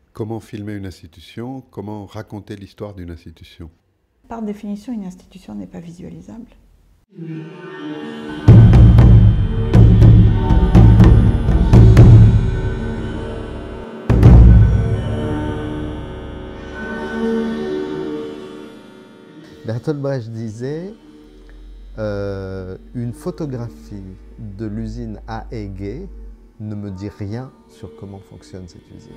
Comment filmer une institution? Comment raconter l'histoire d'une institution? Par définition, une institution n'est pas visualisable. Bertolt Brecht disait une photographie de l'usine à Ege ne me dit rien sur comment fonctionne cette usine.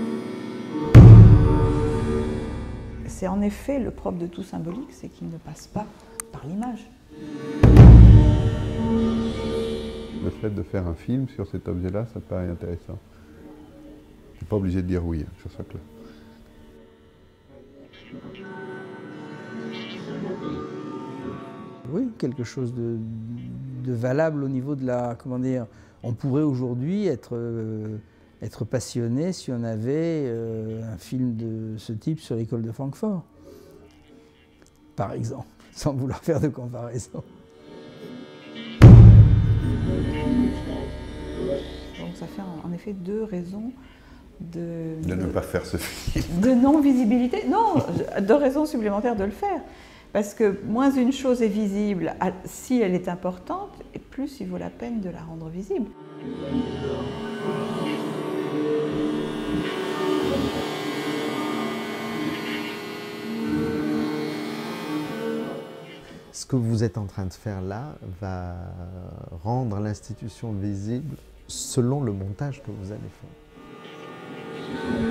C'est en effet le propre de tout symbolique, c'est qu'il ne passe pas par l'image. Le fait de faire un film sur cet objet-là, ça te paraît intéressant. Tu n'es pas obligé de dire oui sur ça. Oui, quelque chose de valable au niveau de la... Comment dire, on pourrait aujourd'hui être passionné si on avait un film de ce type sur l'école de Francfort, par exemple, sans vouloir faire de comparaison. Donc ça fait en effet deux raisons De ne pas faire ce film. de non-visibilité. Non, deux raisons supplémentaires de le faire. Parce que moins une chose est visible, si elle est importante, et plus il vaut la peine de la rendre visible. Ce que vous êtes en train de faire là va rendre l'institution visible selon le montage que vous allez faire.